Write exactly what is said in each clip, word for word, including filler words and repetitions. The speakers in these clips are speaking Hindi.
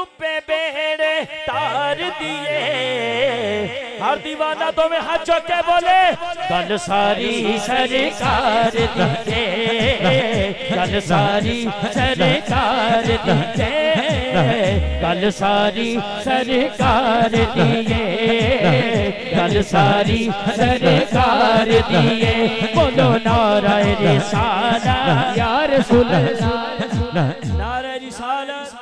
डुबे बेड़े तार दिए हर दीवाना तो में हाथ चौक के बोले गल सारी सरकार दिए गल सारी सरकार दिए गल सारी सरकार दिए गल सारी सरकार दिए बोलो नारा रिसालत या रसूल अल्लाह नारा रिसालत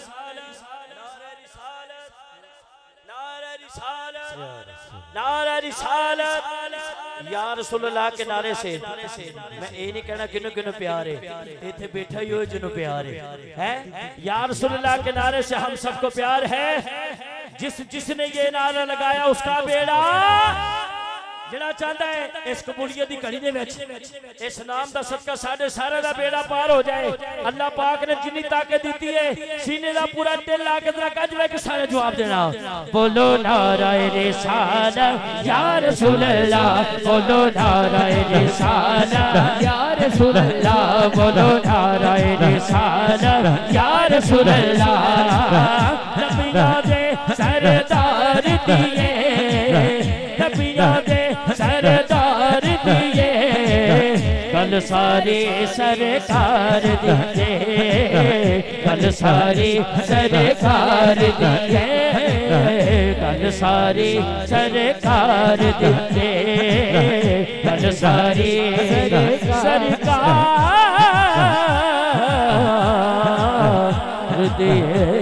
नारा रिसालत या रसूल अल्लाह के नारे से मैं ये नहीं कहना किन्नु किन्नु प्यार है इथे बैठा ही हो जिन्नु प्यार है हैं या रसूल अल्लाह के नारे से हम सबको प्यार है जिस जिसने ये नारा लगाया उसका बेड़ा जड़ा चाहता है इस कबूलियत की घड़ी दे विच इस नाम दा सदका साडे सारे दा बेड़ा पार हो जाए अल्लाह पाक ने जिन्नी ताकत दी है सीने दा पूरा दिल ला के जरा कज वे के सारे जवाब देना बोलो नारा रिसालत या रसूल अल्लाह बोलो नारा रिसालत या रसूल अल्लाह बोलो नारा रिसालत या रसूल अल्लाह नबियां दे सरदार दिए नबियां दे सरदार दिए कल सारी सरकार दिए कल सारी सरकार दिए कल सारी सरकार दिए कल सारी सरकार दिए